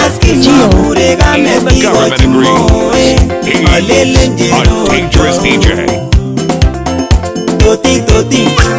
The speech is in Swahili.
Even the government agrees. He's a dangerous DJ. Toti, Toti.